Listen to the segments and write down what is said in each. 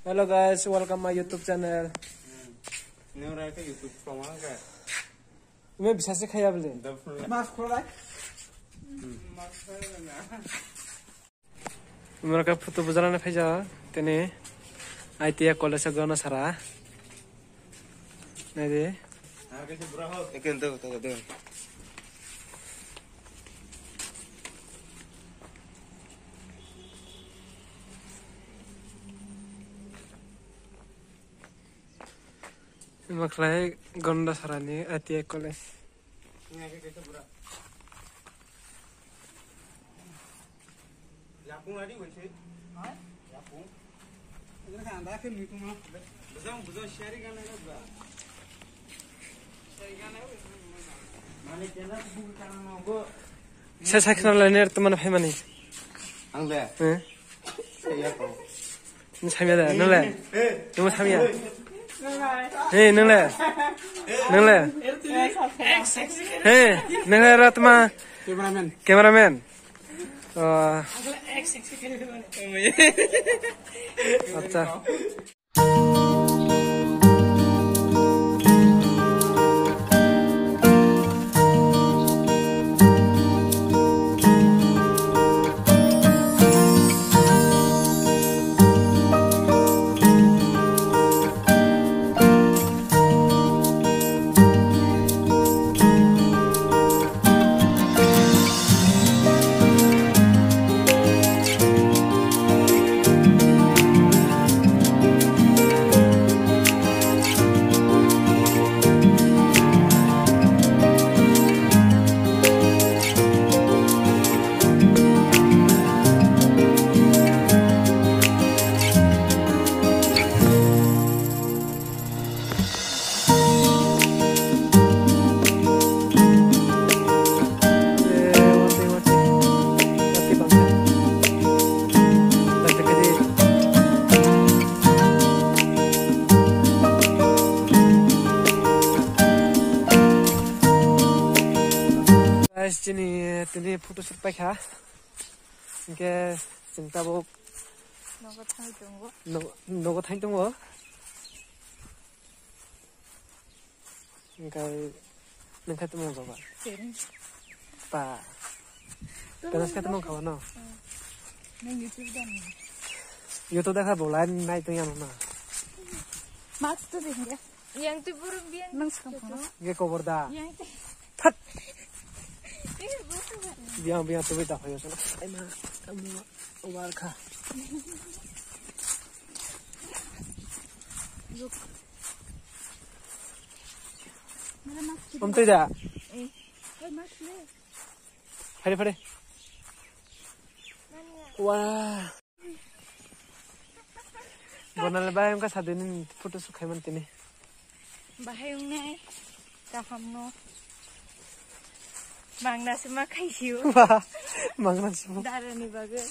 Hello guys, welcome my YouTube channel. YouTube promoter. मैं bisa से खाया बोले. Mas खोला. मेरा फोटो बजाना फेजा तेने ITI कॉलेज गना सारा. नहीं दे. हाँ कैसे बुरा हो? एक तो दे. Maklai gonda sarani ITI college. Ini कैसे बुरा? Yapung lagi boleh? हाँ? Yapung. इधर से अंदर से मीठू माँ. बुझाऊं शेरी का नहीं होगा. शेरी का नहीं होगा. माने क्या बुक करना होगा. Saya kenal lainnya teman apa mana? Angga. Saya kau. Ini saya ada, nela. Kamu saya. Hei, nela. Nela. Hei, nela ratma. Cameraman. अच्छा Sini tadi foto shoot baik ha, ingke cinta bok, nogo thang tunggu, ingke nengkai temu apa? Pa, panas kata mau kawan no? YouTube dah bolan naik tu yang mana? Max tu sih ya, yang tu burung biang nang sekarang. Ingke cover dah. Tat. Biang tu beda hoyo sana. Ay ma, kamu awal ka. Om tu dah. Hari pada. Wah. Bonal bayam ka sadenin foto sukai man tini. Bahayung nai, kaham no. Mangna semua kayu. Mangna semua. Darah ni bagus.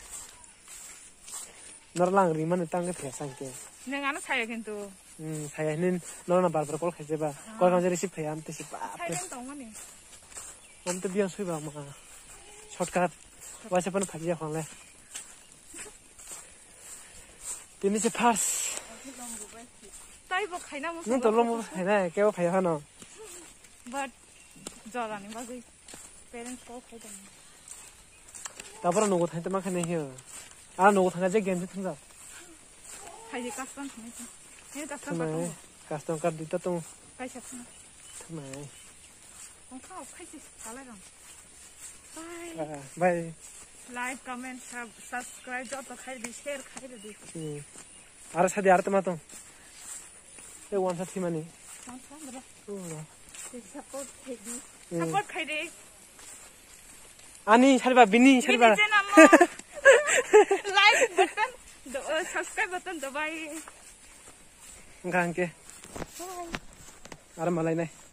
Norlang riman itang ke sangke. Nengan saya gitu. Saya ini norna barbar kol kerja ba. Kol kamu jadi sih payam tu sih apa? Saya kan tahu mana. Nanti biang sih ba mah. Shortcut. Wajah pun kerja kong le. Ini sih pas. Tapi bukan nama musuh. Ini tolong mu, ini kau payah no. But jalan ni bagus. Parents call kita. Tapi orang nunggu tanya makan ni hiu. Nunggu tanya je game tu tengah. Kaji custom ni tu. Ini custom Tengah. Custom card itu tu. Kaji custom. Tengah. Kau kaji salah kan. Bye. Bye. Like, comment, subscribe, jauh tak kaji share kaji di. Ada sadi ada tempat tu. Ini one shot mana? One shot berapa? Support kaji. Hmm. Support kaji. Ani sariba bini sariba. Bini nama. Like button, subscribe button dabai. Enggak angke. Bye. Ada malai nih.